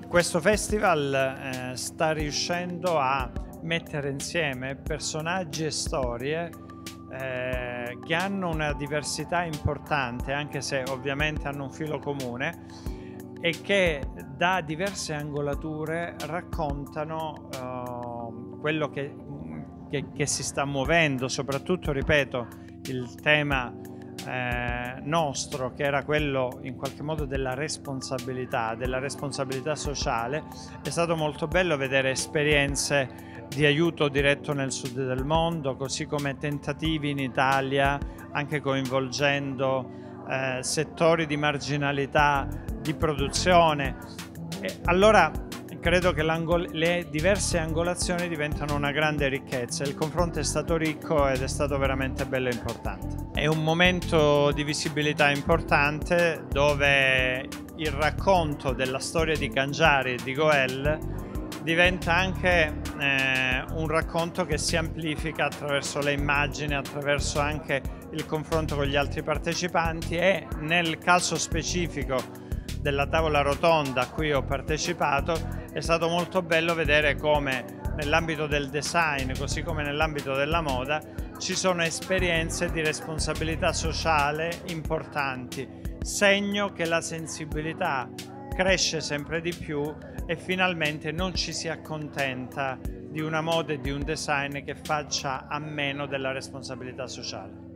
Questo festival sta riuscendo a mettere insieme personaggi e storie che hanno una diversità importante, anche se ovviamente hanno un filo comune, e che da diverse angolature raccontano quello che si sta muovendo, soprattutto, ripeto, il tema nostro, che era quello in qualche modo della responsabilità sociale. È stato molto bello vedere esperienze di aiuto diretto nel sud del mondo, così come tentativi in Italia, anche coinvolgendo settori di marginalità di produzione. E allora credo che le diverse angolazioni diventano una grande ricchezza. Il confronto è stato ricco ed è stato veramente bello e importante. È un momento di visibilità importante dove il racconto della storia di Cangiari e di Goel diventa anche un racconto che si amplifica attraverso le immagini, attraverso anche il confronto con gli altri partecipanti, e nel caso specifico della tavola rotonda a cui ho partecipato è stato molto bello vedere come nell'ambito del design, così come nell'ambito della moda, ci sono esperienze di responsabilità sociale importanti, segno che la sensibilità cresce sempre di più e finalmente non ci si accontenta di una moda e di un design che faccia a meno della responsabilità sociale.